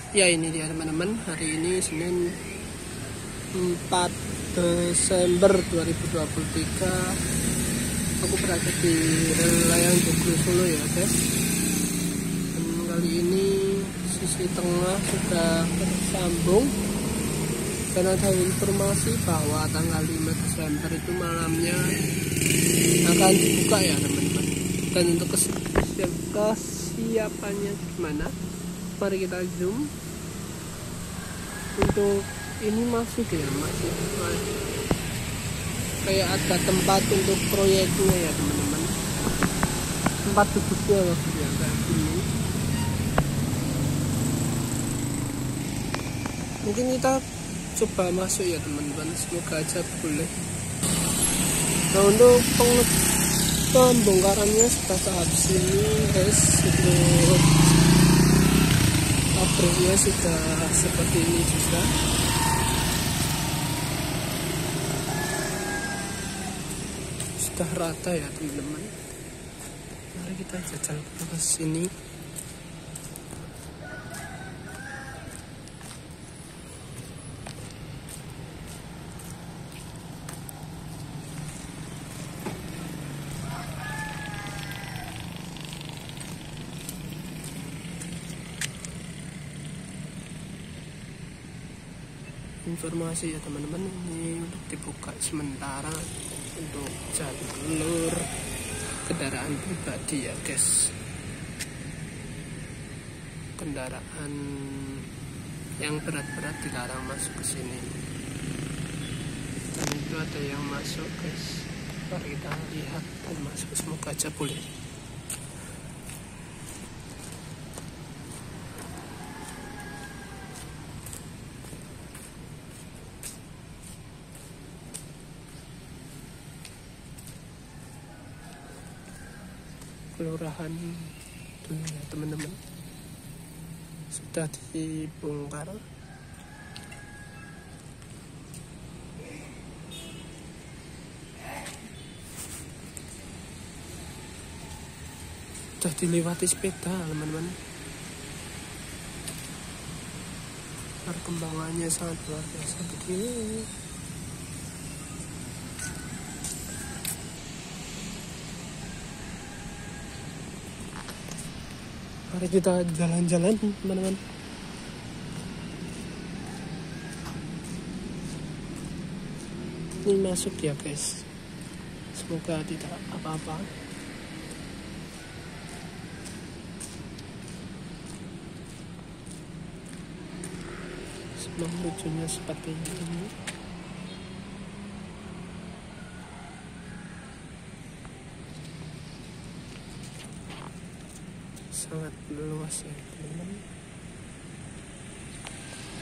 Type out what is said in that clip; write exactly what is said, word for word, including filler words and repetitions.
Ya ini dia teman-teman, hari ini Senin empat Desember dua ribu dua puluh tiga. Aku berada di rel layang Joglo Solo ya guys. Dan kali ini sisi tengah sudah tersambung. Dan ada informasi bahwa tanggal lima Desember itu malamnya akan dibuka ya teman-teman. Dan untuk kesiapannya gimana? Mari kita zoom. Untuk ini masih ya masih, masih kayak ada tempat untuk proyeknya ya teman-teman, tempat duduknya maksudnya kayak gini. Mungkin kita coba masuk ya teman-teman, semoga aja boleh. Nah untuk pembongkarannya sudah tahap sini guys. Untuk pabriknya sudah seperti ini juga. Sudah rata ya teman-teman. Mari kita jajal ke sini. Informasi ya teman-teman, ini untuk dibuka sementara untuk jalur kendaraan pribadi ya guys. Kendaraan yang berat-berat dilarang masuk ke sini. Dan itu ada yang masuk guys. Mari kita lihat dan masuk, semoga aja boleh. Kelurahan dulu ya teman-teman, sudah dibongkar. Sudah dilewati sepeda teman-teman. Perkembangannya sangat luar biasa begini. Mari kita jalan-jalan teman-teman. Ini masuk ya guys, semoga tidak apa-apa. Semang lucunya seperti ini. Sangat luas ya teman-teman.